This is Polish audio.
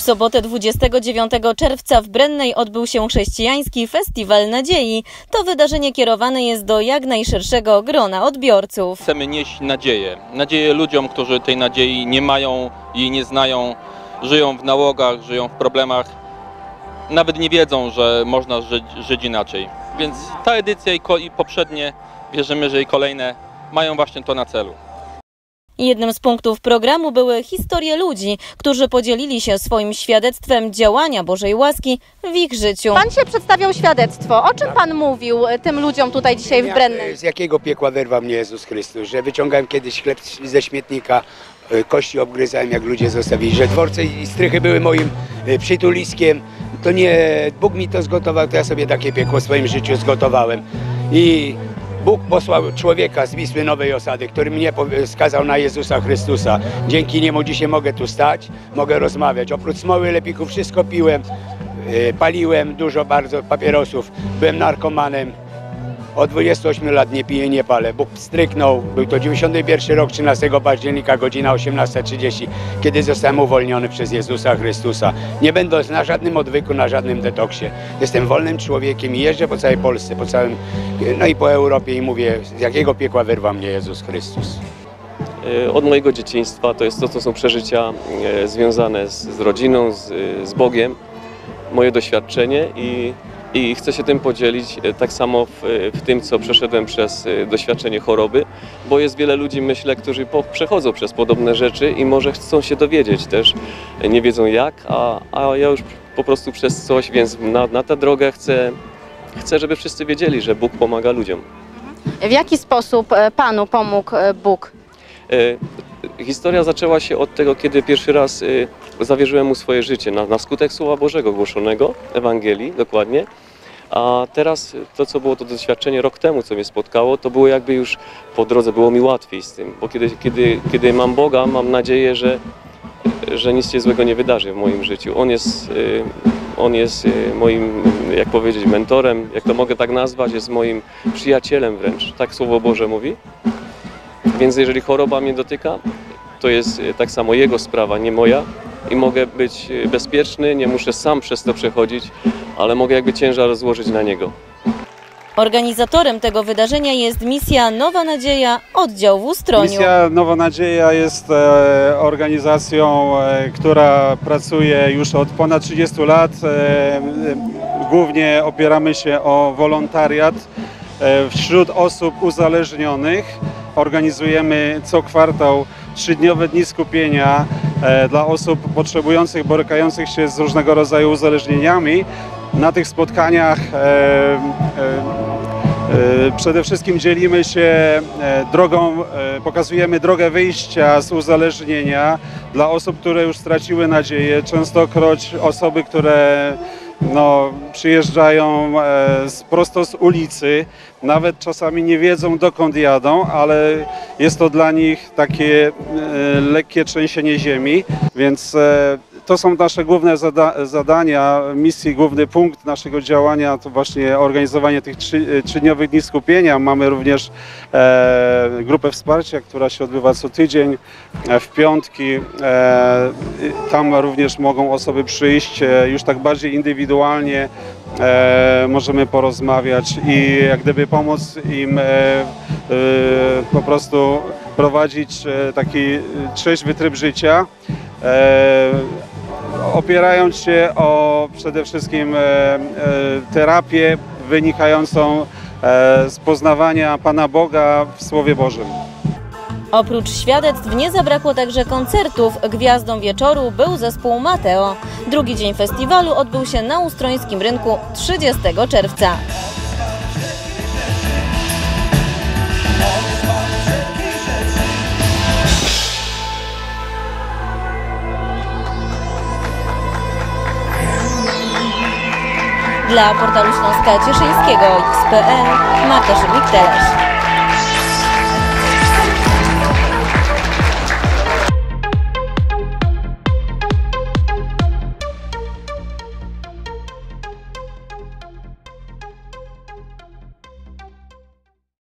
sobotę 29 czerwca w Brennej odbył się chrześcijański Festiwal Nadziei. To wydarzenie kierowane jest do jak najszerszego grona odbiorców. Chcemy nieść nadzieję. Nadzieję ludziom, którzy tej nadziei nie mają, jej nie znają, żyją w nałogach, żyją w problemach. Nawet nie wiedzą, że można żyć inaczej. Więc ta edycja i poprzednie, wierzymy, że i kolejne mają właśnie to na celu. Jednym z punktów programu były historie ludzi, którzy podzielili się swoim świadectwem działania Bożej łaski w ich życiu. Pan się przedstawiał świadectwo. O czym Pan mówił tym ludziom tutaj dzisiaj w Brennej? Z jakiego piekła wyrwał mnie Jezus Chrystus, że wyciągałem kiedyś chleb ze śmietnika, kości obgryzałem, jak ludzie zostawili, że dworce i strychy były moim przytuliskiem. To nie Bóg mi to zgotował, to ja sobie takie piekło w swoim życiu zgotowałem. I Bóg posłał człowieka z Wisły Nowej Osady, który mnie skazał na Jezusa Chrystusa. Dzięki niemu dzisiaj mogę tu stać, mogę rozmawiać. Oprócz smoły, lepików wszystko piłem, paliłem dużo bardzo papierosów, byłem narkomanem. Od 28 lat nie piję, nie palę. Bóg stryknął, był to 91 rok, 13 października, godzina 18:30, kiedy zostałem uwolniony przez Jezusa Chrystusa. Nie będąc na żadnym odwyku, na żadnym detoksie. Jestem wolnym człowiekiem i jeżdżę po całej Polsce, no i po Europie i mówię, z jakiego piekła wyrwał mnie Jezus Chrystus. Od mojego dzieciństwa to jest to są przeżycia związane z rodziną, z Bogiem, moje doświadczenie i chcę się tym podzielić tak samo w tym, co przeszedłem przez doświadczenie choroby, bo jest wiele ludzi, myślę, którzy przechodzą przez podobne rzeczy i może chcą się dowiedzieć też, nie wiedzą jak, a ja już po prostu przez coś, więc na tę drogę chcę, żeby wszyscy wiedzieli, że Bóg pomaga ludziom. W jaki sposób Panu pomógł Bóg? Historia zaczęła się od tego, kiedy pierwszy raz zawierzyłem mu swoje życie na skutek Słowa Bożego głoszonego, Ewangelii dokładnie. A teraz to, co było to doświadczenie rok temu, co mnie spotkało, to było jakby już po drodze, było mi łatwiej z tym. Bo kiedy mam Boga, mam nadzieję, że nic się złego nie wydarzy w moim życiu. On jest moim, jak powiedzieć, mentorem, jak to mogę tak nazwać, jest moim przyjacielem wręcz. Tak Słowo Boże mówi. Więc jeżeli choroba mnie dotyka, to jest tak samo jego sprawa, nie moja i mogę być bezpieczny, nie muszę sam przez to przechodzić, ale mogę jakby ciężar złożyć na niego. Organizatorem tego wydarzenia jest Misja Nowa Nadzieja, oddział w Ustroniu. Misja Nowa Nadzieja jest organizacją, która pracuje już od ponad 30 lat. Głównie opieramy się o wolontariat wśród osób uzależnionych. Organizujemy co kwartał 3-dniowe dni skupienia dla osób potrzebujących, borykających się z różnego rodzaju uzależnieniami. Na tych spotkaniach przede wszystkim dzielimy się drogą, pokazujemy drogę wyjścia z uzależnienia dla osób, które już straciły nadzieję. Częstokroć osoby, które przyjeżdżają prosto z ulicy, nawet czasami nie wiedzą, dokąd jadą, ale jest to dla nich takie lekkie trzęsienie ziemi, więc to są nasze główne zadania, misji, główny punkt naszego działania to właśnie organizowanie tych 3-dniowych dni skupienia. Mamy również grupę wsparcia, która się odbywa co tydzień w piątki. Tam również mogą osoby przyjść już tak bardziej indywidualnie. Możemy porozmawiać i jak gdyby pomóc im po prostu prowadzić taki trzeźwy tryb życia. Opierając się o przede wszystkim terapię wynikającą z poznawania Pana Boga w Słowie Bożym. Oprócz świadectw nie zabrakło także koncertów. Gwiazdą wieczoru był zespół Mateo. Drugi dzień festiwalu odbył się na Ustrońskim Rynku 30 czerwca. Dla portalu Śląska Cieszyńskiego XPN Marta Szymik-Telesz.